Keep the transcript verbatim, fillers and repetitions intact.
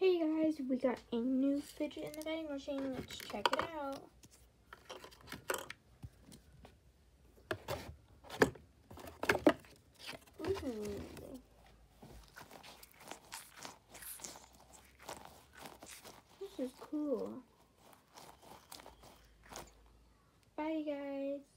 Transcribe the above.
Hey guys, we got a new fidget in the vending machine. Let's check it out. Ooh. This is cool. Bye guys.